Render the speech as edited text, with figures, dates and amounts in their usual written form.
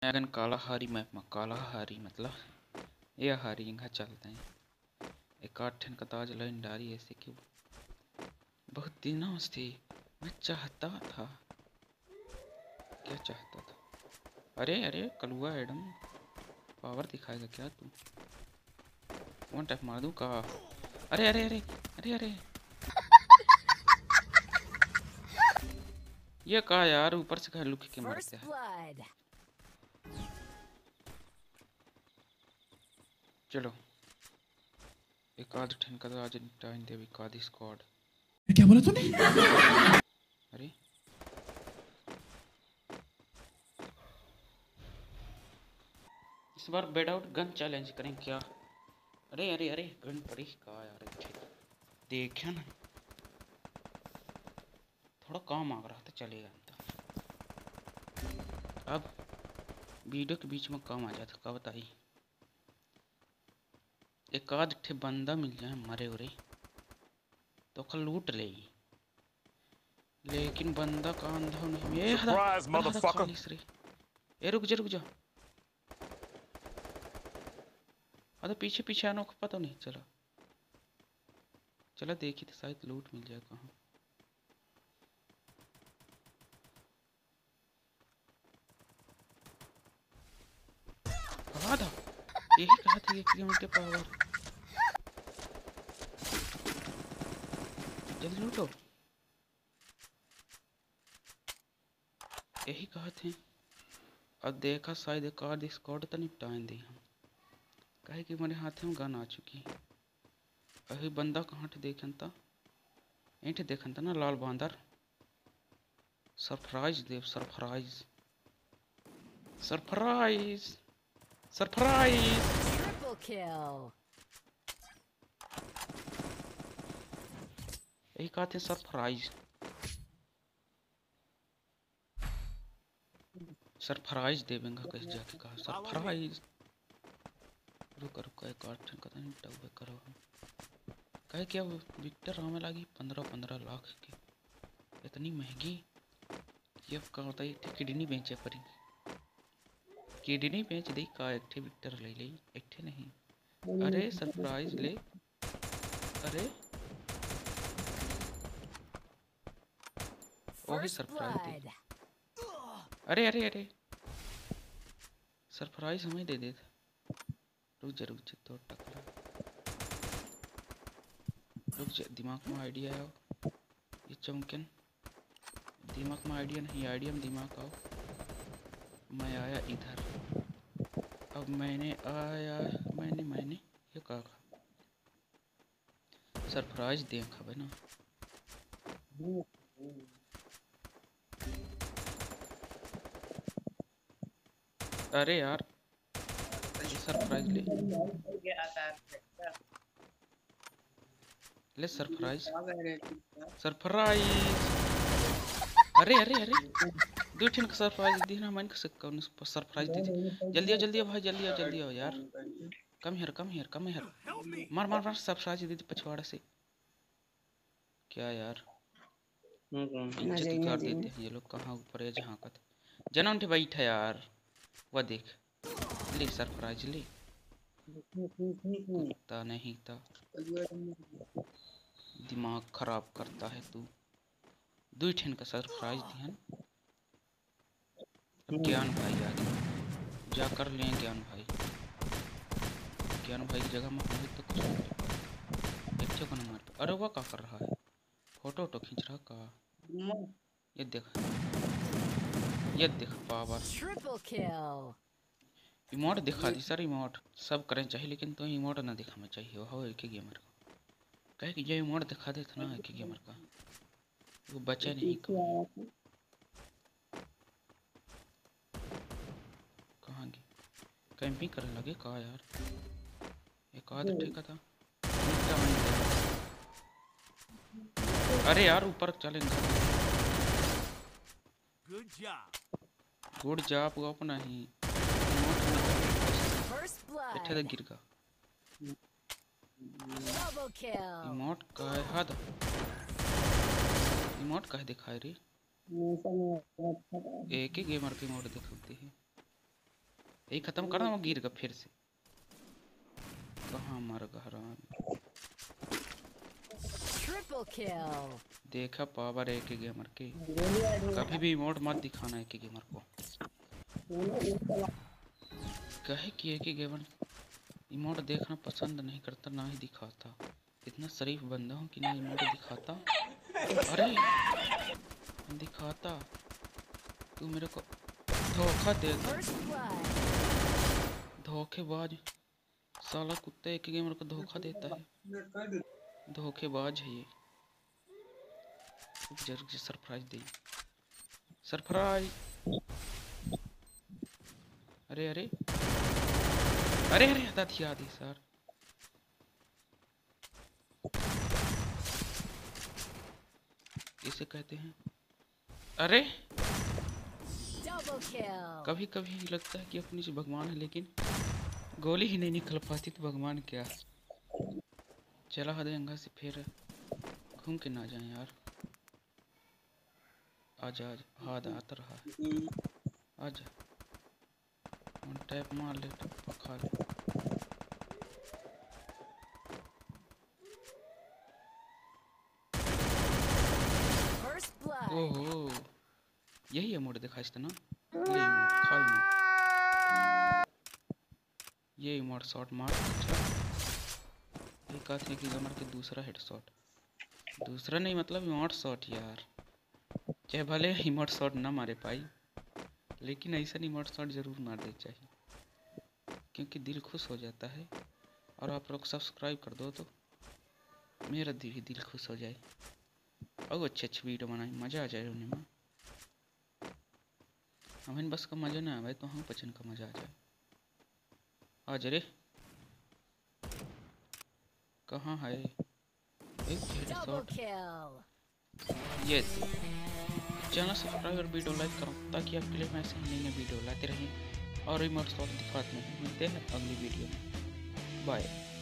अगन काला हारी मैप में काला हारी मतलब ये हारी यहाँ चलते हैं एक आठन का ताज लाइन डारी ऐसे क्यों बहुत दिनों से मैं चाहता था क्या चाहता था अरे अरे कलुआ एडम पावर दिखाएगा क्या तू वन टैप मार दूँ का अरे अरे अरे अरे अरे ये कहा यार ऊपर से घर लुक के मरते हैं चलो एक आध ठन का आज टाइम दे भी कादी स्क्वाड क्या बोला तूने अरे इस बार बेड आउट गन चैलेंज करें क्या अरे अरे अरे गन पड़ी का यार देखा ना थोड़ा काम आ रहा था चलेगा अब वीडियो के बीच में काम आ जाता का बताइए एक आध ठे बंदा मिल जाए मरे उरे तो कल लूट ले लेकिन बंदा का अंधा नहीं ये खालिस रे ए रुक जा अरे पीछे पीछे आने को पता नहीं चला देखी तो शायद लूट मिल जाए कहाँ कहा था यही कहा था कि उनके पावर जल्दी लूटो यही कहा थे अब देखा शायद एक आध स्क्वाड तो निपटाएं दी हम कहे कि मेरे हाथ में गन आ चुकी अभी बंदा कहाँ थे देखन था ऐठे देखन था ना लाल बांदर सरप्राइज देव सरप्राइज सरप्राइज सरप्राइज यही कहा थे सरप्राइज सरप्राइज देवेंगा कैसे जाके कहा सरप्राइज रुका एक आठ का नहीं करो हम कहे क्या विक्टर हमें लगी 15 लाख की इतनी महंगी ये का होता है किडनी बेचे पड़ी किडनी बेच दी का एक ठे विक्टर ले ली एक ठे नहीं अरे सरप्राइज ले अरे वही सरप्राइज दे अरे अरे अरे सरप्राइज हमें दे देता रुक जा तो टकरा रुक जा दिमाग में आइडिया आओ ये चमकन दिमाग में आइडिया नहीं आइडिया में दिमाग आओ मैं आया इधर अब मैंने ये कहा सरप्राइज देखा भाई ना अरे यार सरप्राइज ले सरप्राइज अरे अरे अरे दो ठन का सरप्राइज दी ना मन कौन सरप्राइज दे जल्दी आओ भाई जल्दी आओ यार कम हियर मार सरप्राइज दे पछवाड़े से क्या यार इज्जत कर देते हैं ये लोग कहाँ ऊपर है जहाँ का जनन थे बैठा यार वह देख ले सरप्राइज ले कुत्ता नहीं था दिमाग खराब करता है तू दो ठन का सरप्राइज दिहन अब ज्ञान भाई आगे जा कर लें ज्ञान भाई की जगह में हम तो कुछ एक को न मार अरे वह क्या कर रहा है फोटो खींच रहा का ये देख पावर इमोट दिखा दी सर इमोट सब करें चाहिए लेकिन तो इमोट ना दिखाना चाहिए वो एक ही गेमर का कहे कि जो इमोट दिखा देता ना एक ही गेमर का वो बचा नहीं कहाँ गए कैंपिंग करने लगे कहा यार एक आध ठीक था अरे यार ऊपर चलेंगे गुड जॉब वो अपना ही इठे गिर गा इमोट का है हद इमोट का है दिखाई रे एक ही गेमर की इमोट दिखाती है यही खत्म कर, वो गिर गया फिर से। कहाँ मर गया? देखा पावर एक ही गेमर की। कभी भी इमोट मत दिखाना एक ही गेमर को। कहे कि एक ही गेमर इमोट देखना पसंद नहीं करता, ना ही दिखाता। इतना शरीफ बंदा हूँ कि ना इमोट दिखाता। अरे दिखाता, तू मेरे को धोखा दे दे। धोखेबाज साला कुत्ता एक ही गेमर को धोखा देता है। धोखेबाज है ये। जरूर सरप्राइज दे। सरप्राइज। अरे अरे अरे अरे हटा दिया दी सर। इसे कहते हैं अरे। कभी कभी लगता है कि अपनी जो भगवान है, लेकिन गोली ही नहीं निकल पाती तो भगवान क्या। चला हदेंगा से फिर घूम के ना जाए यार। आजा आजा, हाथ आता रहा है। आजा टैप मार ले, खा ले। ओहो यही है मोड दिखा ना। ये मोड खाई मोड, ये मोड शॉट मार। अच्छा ये कहते हैं कि गमर के दूसरा हेडशॉट, दूसरा नहीं मतलब इमोट शॉट यार। चाहे भले इमोट शॉट ना मारे पाई, लेकिन ऐसा इमोट शॉट जरूर मार दे चाहिए, क्योंकि दिल खुश हो जाता है। और आप लोग सब्सक्राइब कर दो तो मेरा भी दिल खुश हो जाए और अच्छी अच्छी वीडियो बनाए, मज़ा आ जाए उन्हें में। हमें बस का मज़ा ना आए तो हम पचन का मज़ा आ जाए। आज रे कहाँ है? एक हेडशॉट। ये चैनल सब्सक्राइब और वीडियो लाइक करो, ताकि आपके लिए मैं ऐसे ही नई वीडियो लाते रहें और इमोट शॉट दिखाते हैं। मिलते हैं अगली वीडियो में। बाय।